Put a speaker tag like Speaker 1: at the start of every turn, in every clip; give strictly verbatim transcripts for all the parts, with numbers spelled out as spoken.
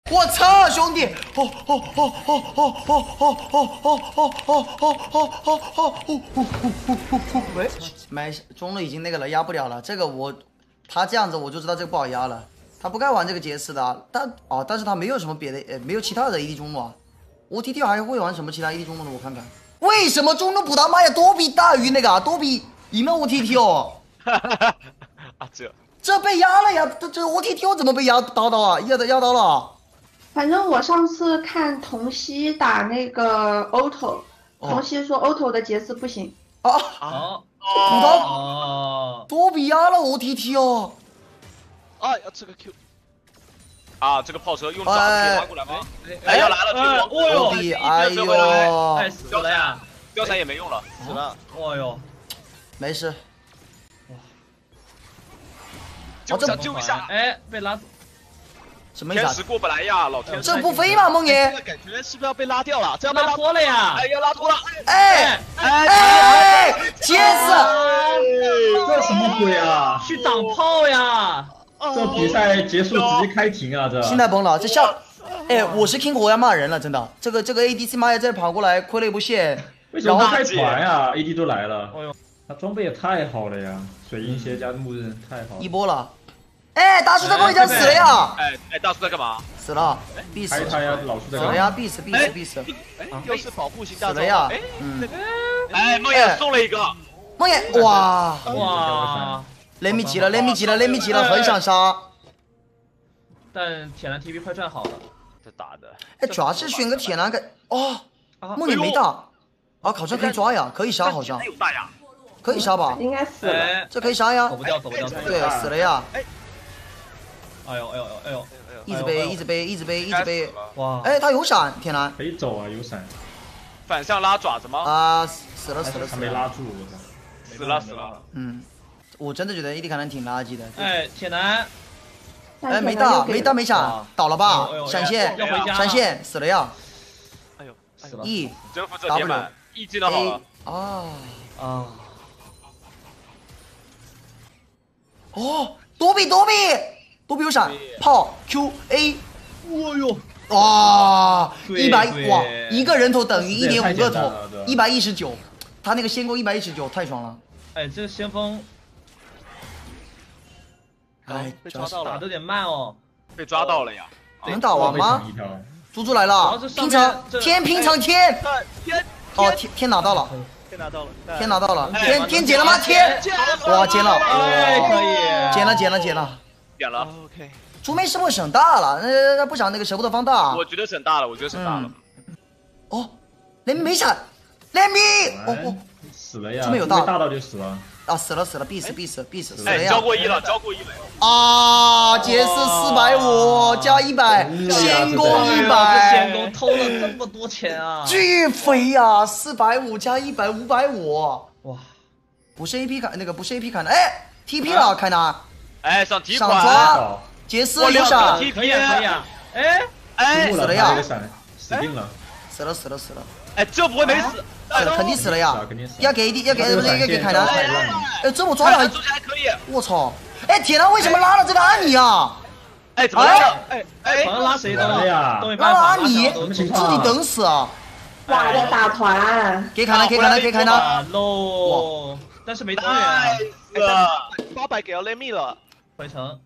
Speaker 1: 我操，兄弟！哦哦哦哦哦哦哦哦哦哦哦哦哦哦哦哦！喂，买中路已经那个了，压不了了。这个我，他这样子我就知道这个不好压了。他不该玩这个杰斯的，但哦，但是他没有什么别的，呃，没有其他的 A D 中路啊。O T T 还会玩什么其他 A D 中路呢？我看看。为什么中路补他妈呀多比大于那个啊？多比赢了 O T T 哦？
Speaker 2: 啊这
Speaker 1: 这被压了呀！这这 O T T 我怎么被压刀刀啊？压的压刀了。
Speaker 3: 反正我上次看童曦打那个 Otto， 童曦说 Otto 的杰斯不行。
Speaker 1: 啊
Speaker 4: 哦
Speaker 1: 补刀
Speaker 4: 哦，
Speaker 1: 多比压了 O T T 哦。
Speaker 2: 啊要吃个 Q。啊，这个炮车用爪子可以拉过来吗？哎，要来了，
Speaker 4: 哎哦
Speaker 1: 多比，哎呦，
Speaker 4: 哎死了呀！
Speaker 2: 貂蝉也没用了，死了。
Speaker 4: 哦呦，
Speaker 1: 没事。
Speaker 2: 救一下，救一下！
Speaker 4: 哎，被拉。
Speaker 1: 什么意思？
Speaker 2: 天使过不来呀，老天！
Speaker 1: 这不飞吗，梦爷？
Speaker 2: 这个感觉是不是要被拉掉了？这要被
Speaker 4: 拉脱了呀！
Speaker 2: 哎，要拉脱了！
Speaker 1: 哎哎哎！杰斯，
Speaker 5: 这什么鬼啊？
Speaker 4: 去挡炮呀！
Speaker 5: 这比赛结束直接开庭啊！这
Speaker 1: 心态崩了，这下，哎，我是 King 我要骂人了，真的。这个这个 A D C 妈呀，再跑过来亏了一波线，
Speaker 5: 为什么不开团呀 ？A D 都来了，他装备也太好了呀！水银鞋加木刃太好了。
Speaker 1: 一波了。哎，大叔在梦里家死了呀！
Speaker 2: 哎哎，大叔在干嘛？
Speaker 1: 死了，必死。
Speaker 5: 开他呀，老叔在
Speaker 1: 死了呀，必死必死必死。
Speaker 2: 哎，又是保护型大招。
Speaker 1: 死了呀！
Speaker 2: 哎，
Speaker 1: 嗯。
Speaker 2: 哎，梦魇送了一个。
Speaker 1: 梦魇，哇
Speaker 4: 哇！
Speaker 1: 雷米急了，雷米急了，雷米急了，很想杀。
Speaker 4: 但铁男 T V 快转好了，
Speaker 2: 这打的。
Speaker 1: 哎，主要是选个铁男给哦，梦魇没大，啊，好像可以抓呀，可以杀，好像。
Speaker 2: 有大呀。
Speaker 1: 可以杀吧？
Speaker 3: 应该死了。
Speaker 1: 这可以杀呀。
Speaker 4: 走不掉，走不掉。
Speaker 1: 对，死了呀。
Speaker 4: 哎。哎呦哎呦哎呦！
Speaker 1: 一直背，一直背，一直背，一直背。
Speaker 4: 哇！
Speaker 1: 哎，他有闪，铁男。
Speaker 5: 可以走啊，有闪。
Speaker 2: 反向拉爪子吗？
Speaker 1: 啊，死了死了死了。
Speaker 5: 他没拉住，
Speaker 2: 死了死了。
Speaker 1: 嗯，我真的觉得 A D 卡南挺垃圾的。
Speaker 4: 哎，铁男。
Speaker 1: 哎，没大，没大，没闪，倒了吧？闪现，闪现，死了呀！
Speaker 2: 哎呦，
Speaker 4: 死了。
Speaker 1: E，
Speaker 2: 征服者铁板 ，E 技能好了。
Speaker 1: 啊
Speaker 4: 啊！
Speaker 1: 哦，躲避躲避，躲避有闪，炮 Q A。
Speaker 4: 哦呦！
Speaker 1: 哇，一百哇，一个人头等于一点五个头，一百一十九，他那个先攻一百一十九，太爽了。
Speaker 4: 哎，这个先锋。
Speaker 1: 哎，
Speaker 4: 被抓到了，打的有点慢哦，
Speaker 2: 被抓到了呀！
Speaker 1: 能打完吗？猪猪来了，平常天平常天，
Speaker 2: 天
Speaker 1: 哦天天拿到了，
Speaker 2: 天拿到了，
Speaker 1: 天拿到了，天天捡了吗？天，哇捡了，
Speaker 4: 哎可以，
Speaker 1: 捡了捡了捡了，
Speaker 2: 捡了 ，OK。
Speaker 1: 猪妹是不是省大了？那那不想那个舍不得放大？
Speaker 2: 我觉得省大了，我觉得省大了。
Speaker 1: 哦，雷米没闪，雷米，哦哦，
Speaker 5: 死了呀！
Speaker 1: 猪妹有大，
Speaker 5: 大到就死了。
Speaker 1: 啊，死了死了，必死必死必死，死了
Speaker 2: 呀！交过一了，交过一了。
Speaker 1: 啊，杰斯四百五加一百，先攻一百，
Speaker 4: 先攻偷了这么多钱啊！
Speaker 1: 巨肥呀，四百五加一百，五百五。
Speaker 4: 哇，
Speaker 1: 不是 A P 卡那个不是 A P 卡的，哎 ，T P 了，凯南。
Speaker 2: 哎，上提
Speaker 1: 上抓，杰斯有闪，
Speaker 4: 可以可以啊！哎
Speaker 1: 哎，死了呀！
Speaker 5: 死定了，
Speaker 1: 死了死了死了。
Speaker 2: 哎，这不会没死，
Speaker 1: 死了肯定死了呀！要给要给不是要给凯南？哎，这我抓了，
Speaker 2: 还可以。
Speaker 1: 我操！哎，铁男为什么拉了这个阿米啊？
Speaker 2: 哎，怎么了？哎哎，
Speaker 4: 好像拉谁的
Speaker 5: 呀？
Speaker 1: 拉了阿米，
Speaker 5: 什么情
Speaker 1: 况？自己等死啊！
Speaker 3: 哇，在打团。
Speaker 1: 给凯南，给凯南，给凯南。
Speaker 4: 喽！但是没资源。
Speaker 2: 死了，八百给到 Lemmy 了，
Speaker 4: 回城。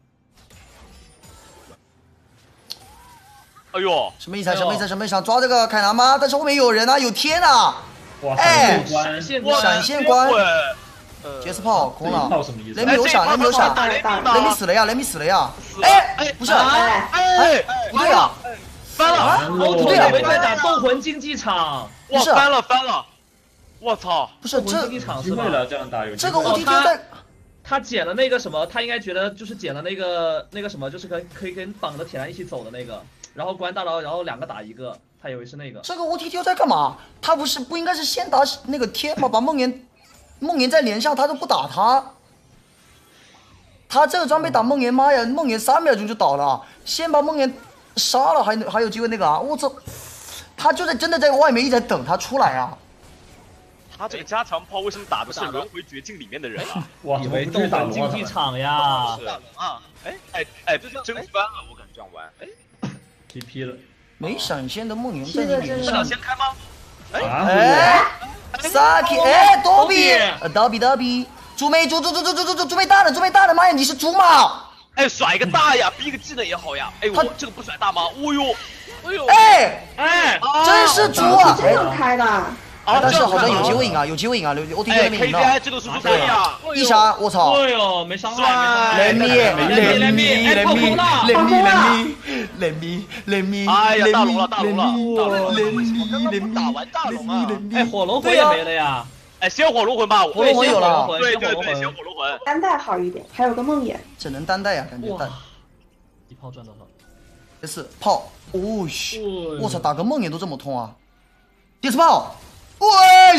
Speaker 2: 哎呦，
Speaker 1: 什么意思？什么意思？什么意思？想抓这个凯南吗？但是后面有人啊，有天啊！
Speaker 5: 哇，
Speaker 1: 哎，
Speaker 4: 闪现
Speaker 1: 关，闪现关，杰斯炮空了，雷米有闪，雷米有闪，雷米死了呀，雷米死了呀！哎，不是，
Speaker 3: 哎
Speaker 1: 哎，不对啊，
Speaker 2: 翻了，
Speaker 4: 不对啊，我们在打斗魂竞技场，
Speaker 2: 哇，翻了翻了，我操，
Speaker 1: 不是这
Speaker 4: 竞技场是吧？
Speaker 5: 这样打有
Speaker 1: 这个 O T T 在。
Speaker 4: 他捡了那个什么，他应该觉得就是捡了那个那个什么，就是可可以跟绑着铁男一起走的那个，然后关大佬，然后两个打一个，他以为是那个。
Speaker 1: 这个 O T T 在干嘛？他不是不应该是先打那个天吗？把梦魇梦魇再连上，他都不打他。他这个装备打梦魇，妈呀，梦魇三秒钟就倒了，先把梦魇杀了，还还有机会那个啊！我操，他就在真的在外面一直在等他出来啊。
Speaker 2: 他这个加强炮为什么打的是轮回绝境里面的人啊？
Speaker 4: 以为斗魂竞技场呀？
Speaker 2: 是啊，哎哎哎，这真翻了，我敢这样玩，哎
Speaker 5: T P 了。
Speaker 1: 没闪现的梦魇在你脸
Speaker 2: 是
Speaker 1: 上。
Speaker 2: 先开吗？
Speaker 1: 哎 ，Saki， 哎，多比，刀比刀比，猪妹猪猪猪猪猪猪猪猪妹大人，猪妹大人，妈呀，你是猪吗？
Speaker 2: 哎，甩个大呀，逼个技能也好呀。哎，我这个不甩大吗？哦呦，哎呦，
Speaker 1: 哎
Speaker 2: 哎，
Speaker 1: 真是猪啊！
Speaker 3: 这样开的。
Speaker 1: 啊，但是好像有机会赢啊，有机会赢啊，我对面赢了。
Speaker 2: 哎 ，K P I 这个速度可以啊！
Speaker 1: 一杀，我操！
Speaker 4: 哎呦，没伤害，
Speaker 1: 雷米，雷米，雷米，雷米，雷米，雷米，雷米，
Speaker 2: 哎呀，大龙了，大龙了，
Speaker 1: 雷米，雷米，
Speaker 2: 打完大龙啊！
Speaker 4: 哎，火龙魂也没了呀！
Speaker 2: 哎，先火龙魂吧，
Speaker 1: 火龙魂有了，
Speaker 2: 对对对，先火龙魂。
Speaker 3: 单带好一点，还有个梦魇。
Speaker 1: 只能单带呀，感觉单。
Speaker 4: 一炮赚多少？
Speaker 1: 这是炮，哦嘘，我操，打个梦魇都这么痛啊！第四炮。喂！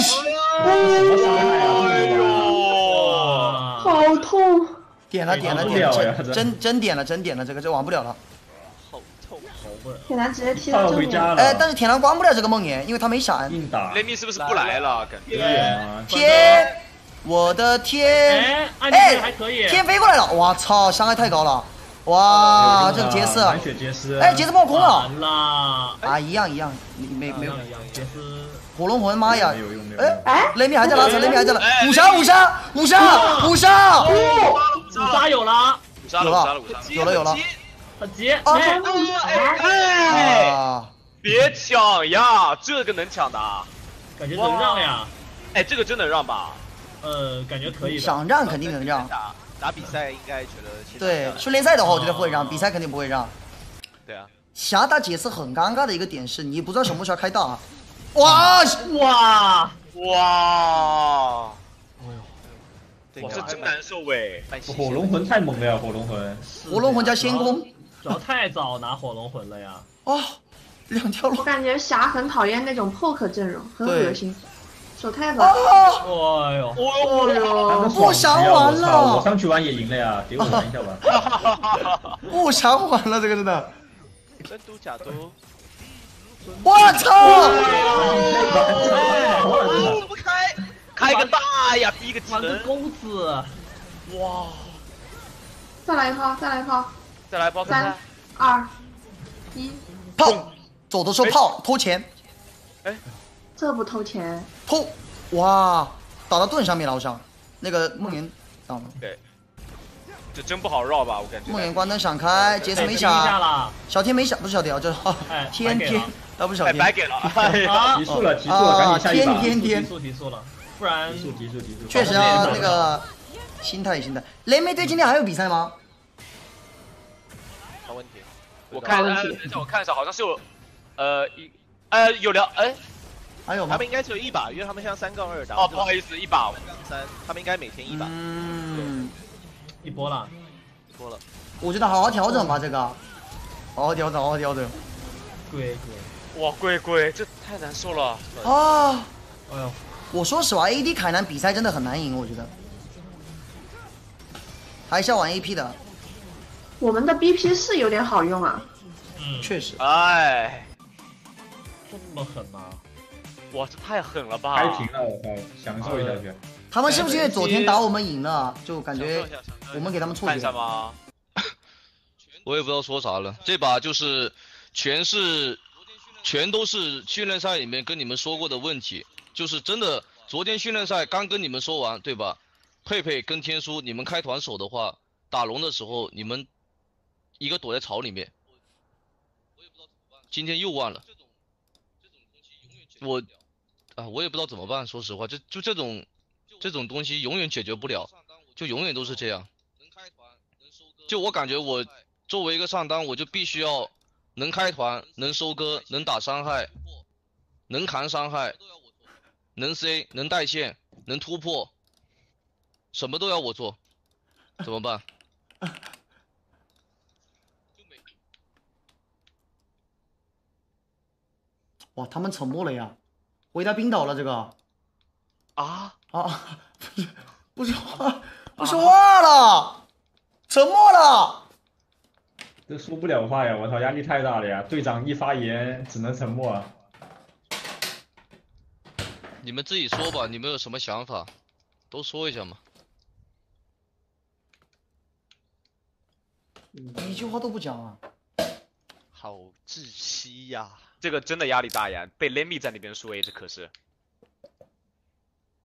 Speaker 2: 哎呦，
Speaker 3: 好痛！
Speaker 1: 点了点了点了，真真点了真点了，这个就玩不了了。
Speaker 2: 好痛，好
Speaker 3: 笨！铁男直接踢到正面。
Speaker 1: 哎，但是铁男关不了这个梦魇，因为他没闪。
Speaker 5: 硬打。
Speaker 2: 雷米是不是不来了？感觉。
Speaker 1: 天，我的天！
Speaker 4: 哎，还可以。
Speaker 1: 天飞过来了，我操，伤害太高了。哇，这个杰斯，
Speaker 5: 蓝血杰斯，
Speaker 1: 哎，杰斯爆空了，
Speaker 4: 啦
Speaker 1: 啊，一样一样，没没有，
Speaker 4: 杰斯，
Speaker 1: 火龙魂，妈呀，
Speaker 5: 哎
Speaker 1: 哎，雷米还在拉扯，雷米还在拉，五杀五杀五杀五杀，
Speaker 4: 五杀有了，
Speaker 1: 有了有了有了，
Speaker 4: 很急，
Speaker 1: 啊
Speaker 2: 哎，别抢呀，这个能抢的，
Speaker 4: 感觉能让呀，
Speaker 2: 哎，这个真能让吧？
Speaker 4: 呃，感觉可以，
Speaker 1: 想让肯定能让。
Speaker 2: 打比赛应该觉得
Speaker 1: 对训练赛的话，我觉得会让，比赛肯定不会让。
Speaker 2: 对啊，
Speaker 1: 侠打杰斯很尴尬的一个点是，你不知道什么时候开大。哇
Speaker 4: 哇
Speaker 2: 哇！哇，这真难受哎！
Speaker 5: 火龙魂太猛了呀，火龙魂。
Speaker 1: 火龙魂加仙宫，
Speaker 4: 主要太早拿火龙魂了呀。
Speaker 1: 哦，两条路。
Speaker 3: 我感觉侠很讨厌那种 poke 阵容，很恶心。手太早。
Speaker 4: 哎呦，
Speaker 3: 哦呦，
Speaker 1: 不想玩了。
Speaker 5: 我上去玩也赢了呀，给我玩一下吧。
Speaker 1: 不想玩了，这个真的。
Speaker 2: 真嘟假嘟。
Speaker 1: 我操！
Speaker 2: 怎么开？开个大呀，逼个技能。
Speaker 4: 公子。
Speaker 2: 哇！
Speaker 3: 再来一炮，再来一炮。
Speaker 2: 再来一炮。
Speaker 3: 三、二、一。
Speaker 1: 炮！走的时候炮偷钱。
Speaker 2: 哎。
Speaker 3: 这不偷钱？
Speaker 1: 偷！哇，打到盾上面了，好像那个梦魇挡了。
Speaker 2: 对，这真不好绕吧？我感觉。
Speaker 1: 梦魇关灯闪开，杰斯没闪，小天没闪，不是小天啊，这天天，啊不是小天，
Speaker 2: 白给了，
Speaker 5: 提速了，提速了，赶紧下一把。
Speaker 1: 天天天，
Speaker 4: 提速提速了，不然
Speaker 5: 提速提速提速。
Speaker 1: 确实啊，那个心态心态。雷梅队今天还有比赛吗？
Speaker 2: 好问题，我看，等一下我看一下，好像是有，呃一，呃有聊，哎。
Speaker 1: 还有吗？
Speaker 2: 他们应该只有一把，因为他们像三杠二打。哦，不好意思，一把三，他们应该每天一把。
Speaker 1: 嗯，
Speaker 4: 一波了，
Speaker 2: 一波了。
Speaker 1: 我觉得好好调整吧，这个，好好调整，好好调整。
Speaker 4: 贵贵，
Speaker 2: 哇，贵贵，这太难受了。
Speaker 1: 啊！
Speaker 4: 哎呦，
Speaker 1: 我说实话 ，A D 凯南比赛真的很难赢，我觉得。还是要玩 A P 的。
Speaker 3: 我们的 B P 是有点好用啊。
Speaker 4: 嗯，
Speaker 1: 确实。
Speaker 2: 哎，
Speaker 4: 这么狠吗？
Speaker 2: 哇，这太狠了吧！
Speaker 5: 开屏了，我靠，享受一下去。
Speaker 1: 他们是不是因为昨天打我们赢了，就感觉我们给他们错觉
Speaker 2: 吗？
Speaker 6: 我也不知道说啥了。这把就是全是全都是训练赛里面跟你们说过的问题，就是真的。昨天训练赛刚跟你们说完，对吧？佩佩跟天书，你们开团守的话，打龙的时候你们一个躲在草里面，今天又忘了。我。啊，我也不知道怎么办。说实话，就就这种，这种东西永远解决不了，就永远都是这样。就我感觉，我作为一个上单，我就必须要能开团、能收割、能打伤害、能扛伤害、能 C、能带线、能突破，什么都要我做，怎么办？
Speaker 1: 哇，他们沉默了呀。回答冰岛了，这个
Speaker 2: 啊
Speaker 1: 啊，不是不说话，不说话了，沉默了。
Speaker 5: 这说不了话呀！我操，压力太大了呀！队长一发言只能沉默啊。
Speaker 6: 你们自己说吧，你们有什么想法，都说一下嘛。
Speaker 1: 一句话都不讲啊。
Speaker 7: 好窒息呀！
Speaker 2: 这个真的压力大呀，被 Lemmy 在那边输 A 这可是。